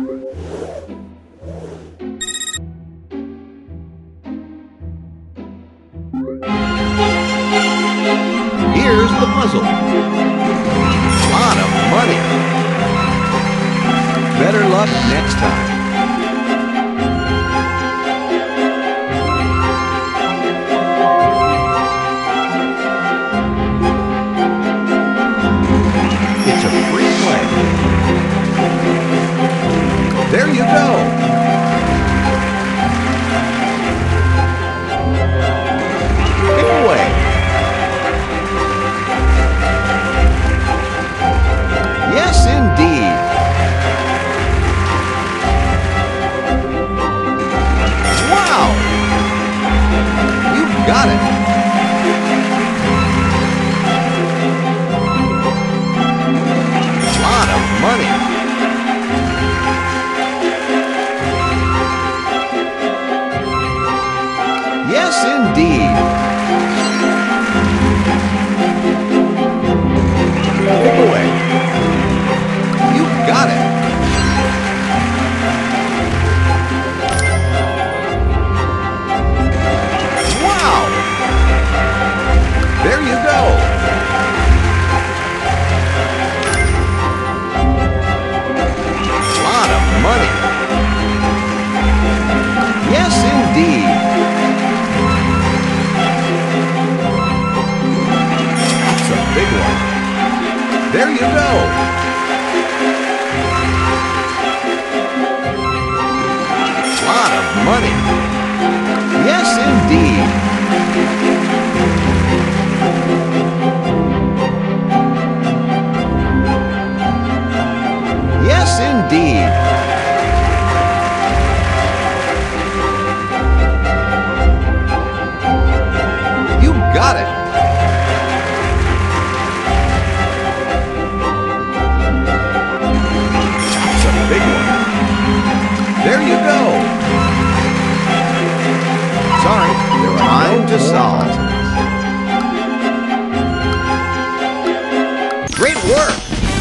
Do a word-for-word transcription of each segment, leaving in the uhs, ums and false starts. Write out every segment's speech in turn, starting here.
Here's the puzzle. Lot of money. Better luck next time. It's a free play. There you go. Pick away. Yes, indeed. Wow! You've got it. Lot of money. Yes, indeed. Pick away. You've got it. Wow! There you go. Lot of money. Yes, indeed. That's a big one. There you go. Lot of money. Yes, indeed. Yes, indeed. You got it. That's a big one. There you go. Sorry, there are nine to solve. Great work!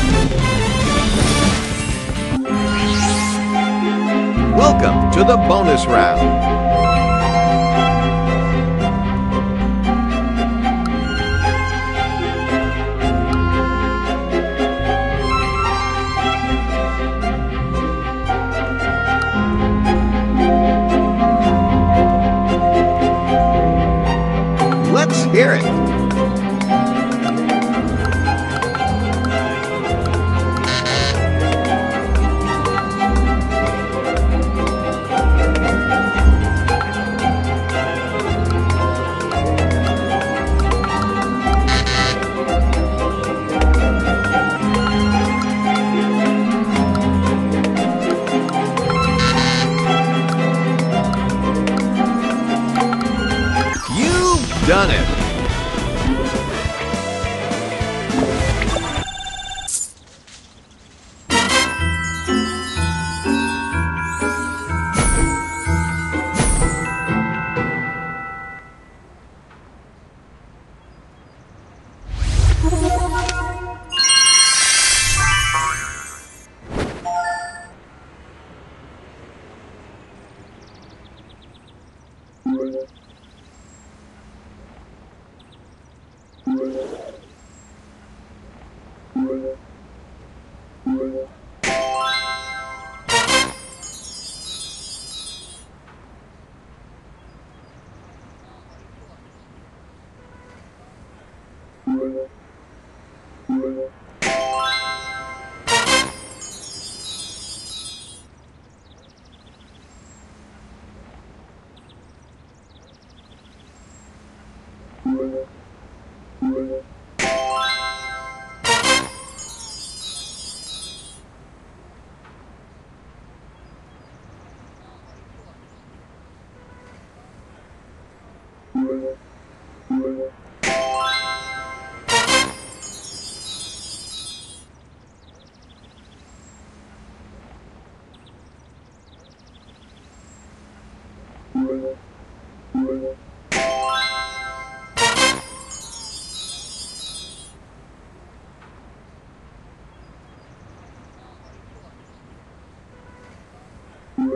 Welcome to the bonus round. Let's hear it. You've done it.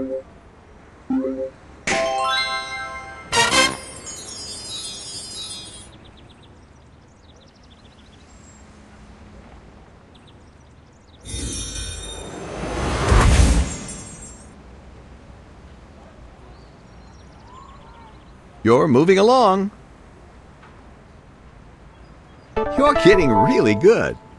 You're moving along. You're getting really good.